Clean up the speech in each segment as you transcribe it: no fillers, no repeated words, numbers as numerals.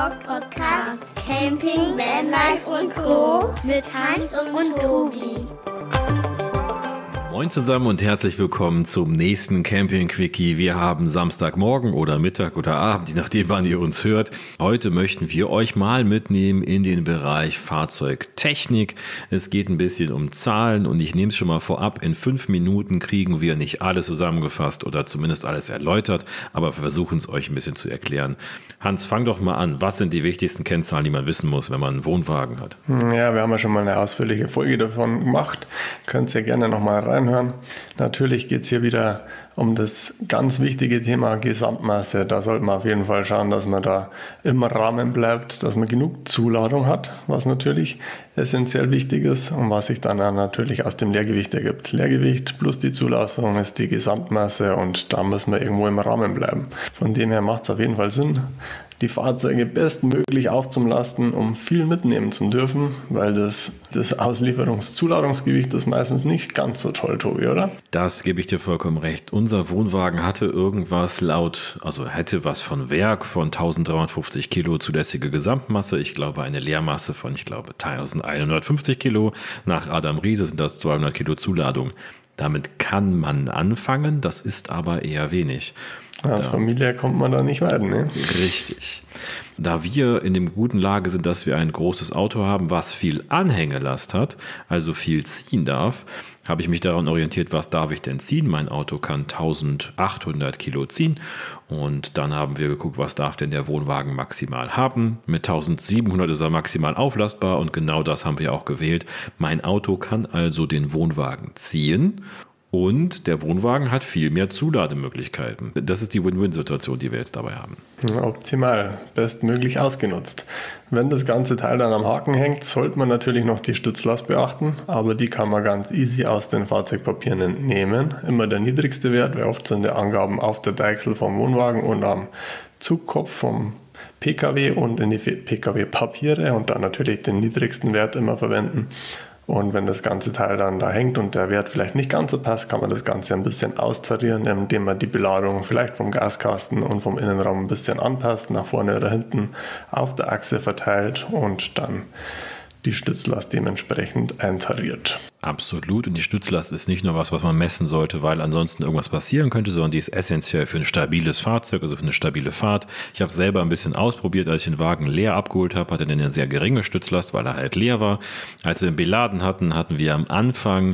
Podcast Camping, Vanlife und Co. mit Hans und Tobi. Moin zusammen und herzlich willkommen zum nächsten Camping Quickie. Wir haben Samstagmorgen oder Mittag oder Abend, je nachdem wann ihr uns hört. Heute möchten wir euch mal mitnehmen in den Bereich Fahrzeugtechnik. Es geht ein bisschen um Zahlen und ich nehme es schon mal vorab. In 5 Minuten kriegen wir nicht alles zusammengefasst oder zumindest alles erläutert, aber wir versuchen es euch ein bisschen zu erklären. Hans, fang doch mal an. Was sind die wichtigsten Kennzahlen, die man wissen muss, wenn man einen Wohnwagen hat? Ja, wir haben ja schon mal eine ausführliche Folge davon gemacht. Könnt ihr gerne nochmal reinhören. Natürlich geht es hier wieder um das ganz wichtige Thema Gesamtmasse. Da sollte man auf jeden Fall schauen, dass man da im Rahmen bleibt, dass man genug Zuladung hat, was natürlich essentiell wichtig ist und was sich dann natürlich aus dem Leergewicht ergibt. Leergewicht plus die Zulassung ist die Gesamtmasse und da müssen wir irgendwo im Rahmen bleiben. Von dem her macht es auf jeden Fall Sinn, die Fahrzeuge bestmöglich aufzulasten, um viel mitnehmen zu dürfen, weil das Auslieferungszuladungsgewicht ist meistens nicht ganz so toll, Tobi, oder? Das gebe ich dir vollkommen recht. Unser Wohnwagen hatte irgendwas hätte was von Werk von 1350 Kilo zulässige Gesamtmasse. Ich glaube eine Leermasse von, 1150 Kilo. Nach Adam Riese sind das 200 Kilo Zuladung. Damit kann man anfangen, das ist aber eher wenig. Als Familie kommt man da nicht weit, ne? Richtig. Da wir in dem guten Lage sind, dass wir ein großes Auto haben, was viel Anhängelast hat, also viel ziehen darf, habe ich mich daran orientiert, was darf ich denn ziehen? Mein Auto kann 1800 Kilo ziehen und dann haben wir geguckt, was darf denn der Wohnwagen maximal haben? Mit 1700 ist er maximal auflastbar und genau das haben wir auch gewählt. Mein Auto kann also den Wohnwagen ziehen. Und der Wohnwagen hat viel mehr Zulademöglichkeiten. Das ist die Win-Win-Situation, die wir jetzt dabei haben. Optimal, bestmöglich ausgenutzt. Wenn das ganze Teil dann am Haken hängt, sollte man natürlich noch die Stützlast beachten, aber die kann man ganz easy aus den Fahrzeugpapieren entnehmen. Immer der niedrigste Wert, weil oft sind die Angaben auf der Deichsel vom Wohnwagen und am Zugkopf vom PKW und in die PKW-Papiere und dann natürlich den niedrigsten Wert immer verwenden. Und wenn das ganze Teil dann da hängt und der Wert vielleicht nicht ganz so passt, kann man das Ganze ein bisschen austarieren, indem man die Beladung vielleicht vom Gaskasten und vom Innenraum ein bisschen anpasst, nach vorne oder hinten auf der Achse verteilt und dann die Stützlast dementsprechend eintariert. Absolut. Und die Stützlast ist nicht nur was man messen sollte, weil ansonsten irgendwas passieren könnte, sondern die ist essentiell für ein stabiles Fahrzeug, also für eine stabile Fahrt. Ich habe es selber ein bisschen ausprobiert, als ich den Wagen leer abgeholt habe, hatte er eine sehr geringe Stützlast, weil er halt leer war. Als wir ihn beladen hatten, hatten wir am Anfang,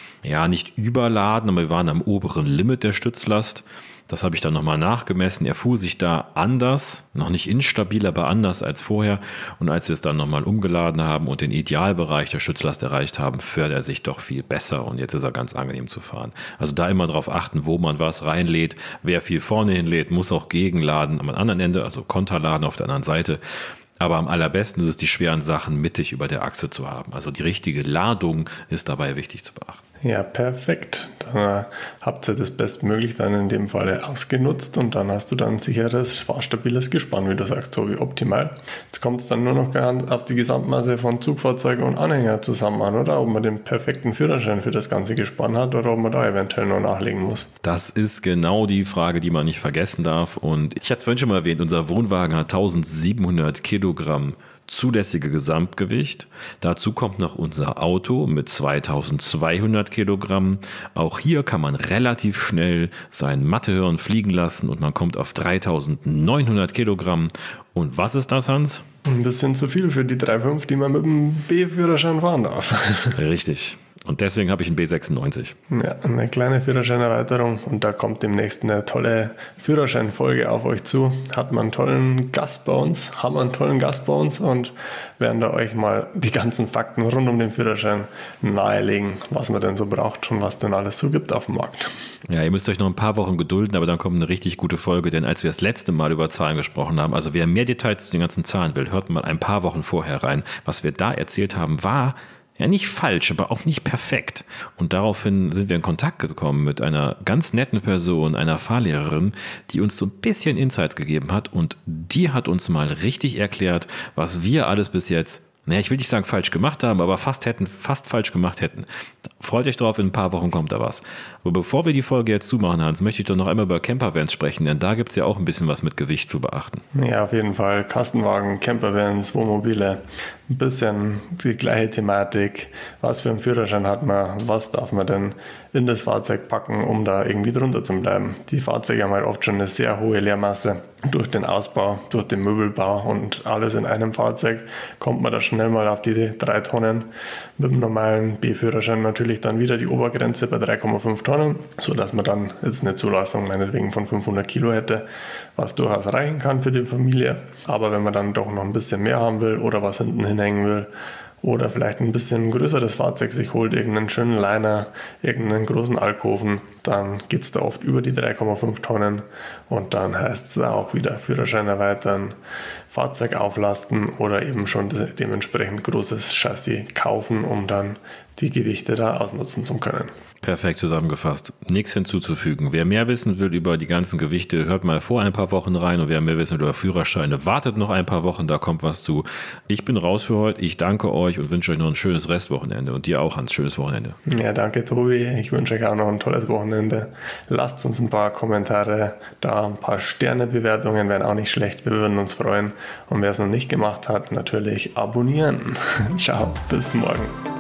nicht überladen, aber wir waren am oberen Limit der Stützlast. Das habe ich dann nochmal nachgemessen. Er fuhr sich da anders, noch nicht instabil, aber anders als vorher. Und als wir es dann nochmal umgeladen haben und den Idealbereich der Stützlast erreicht haben, fährt er sich doch viel besser. Und jetzt ist er ganz angenehm zu fahren. Also da immer darauf achten, wo man was reinlädt. Wer viel vorne hinlädt, muss auch gegenladen am anderen Ende, also Konterladen auf der anderen Seite. Aber am allerbesten ist es, die schweren Sachen mittig über der Achse zu haben. Also die richtige Ladung ist dabei wichtig zu beachten. Ja, perfekt. Dann habt ihr das bestmöglich dann in dem Falle ausgenutzt und dann hast du dann ein sicheres, fahrstabiles Gespann, wie du sagst, Tobi, optimal. Jetzt kommt es dann nur noch auf die Gesamtmasse von Zugfahrzeugen und Anhänger zusammen an, oder? Ob man den perfekten Führerschein für das ganze Gespann hat oder ob man da eventuell noch nachlegen muss. Das ist genau die Frage, die man nicht vergessen darf. Und ich hatte es vorhin schon mal erwähnt, unser Wohnwagen hat 1700 Kilogramm zulässige Gesamtgewicht. Dazu kommt noch unser Auto mit 2200 Kilogramm. Auch hier kann man relativ schnell sein Mathehirn fliegen lassen und man kommt auf 3900 Kilogramm. Und was ist das, Hans? Ein bisschen zu viel für die 3,5, die man mit dem B-Führerschein fahren darf. Richtig. Und deswegen habe ich einen B96. Ja, eine kleine Führerscheinerweiterung und da kommt demnächst eine tolle Führerscheinfolge auf euch zu. Haben wir einen tollen Gast bei uns und werden da euch mal die ganzen Fakten rund um den Führerschein nahelegen, was man denn so braucht und was denn alles so gibt auf dem Markt. Ja, ihr müsst euch noch ein paar Wochen gedulden, aber dann kommt eine richtig gute Folge, denn als wir das letzte Mal über Zahlen gesprochen haben, also wer mehr Details zu den ganzen Zahlen will, hört mal ein paar Wochen vorher rein. Was wir da erzählt haben, war ja nicht falsch, aber auch nicht perfekt. Und daraufhin sind wir in Kontakt gekommen mit einer ganz netten Person, einer Fahrlehrerin, die uns so ein bisschen Insights gegeben hat und die hat uns mal richtig erklärt, was wir alles bis jetzt, ich will nicht sagen falsch gemacht haben, aber fast falsch gemacht hätten. Freut euch drauf, in ein paar Wochen kommt da was. Aber bevor wir die Folge jetzt zumachen, Hans, möchte ich doch noch einmal über Campervans sprechen, denn da gibt es ja auch ein bisschen was mit Gewicht zu beachten. Ja, auf jeden Fall. Kastenwagen, Campervans, Wohnmobile, ein bisschen die gleiche Thematik. Was für einen Führerschein hat man? Was darf man denn in das Fahrzeug packen, um da irgendwie drunter zu bleiben? Die Fahrzeuge haben halt oft schon eine sehr hohe Leermasse. Durch den Ausbau, durch den Möbelbau und alles in einem Fahrzeug kommt man da schnell mal auf die 3 Tonnen. Mit dem normalen B-Führerschein natürlich dann wieder die Obergrenze bei 3,5 Tonnen, sodass man dann jetzt eine Zulassung meinetwegen von 500 Kilo hätte, was durchaus reichen kann für die Familie. Aber wenn man dann doch noch ein bisschen mehr haben will oder was hinten hinhängen will, oder vielleicht ein bisschen größeres Fahrzeug sich holt, irgendeinen schönen Liner, irgendeinen großen Alkoven, dann geht es da oft über die 3,5 Tonnen und dann heißt es auch wieder Führerschein erweitern, Fahrzeug auflasten oder eben schon dementsprechend großes Chassis kaufen, um dann die Gewichte da ausnutzen zu können. Perfekt zusammengefasst. Nichts hinzuzufügen. Wer mehr wissen will über die ganzen Gewichte, hört mal vor ein paar Wochen rein. Und wer mehr wissen will über Führerscheine, wartet noch ein paar Wochen, da kommt was zu. Ich bin raus für heute. Ich danke euch und wünsche euch noch ein schönes Restwochenende. Und dir auch, Hans, schönes Wochenende. Ja, danke, Tobi. Ich wünsche euch auch noch ein tolles Wochenende. Lasst uns ein paar Kommentare da, ein paar Sternebewertungen wären auch nicht schlecht. Wir würden uns freuen. Und wer es noch nicht gemacht hat, natürlich abonnieren. Ciao, bis morgen.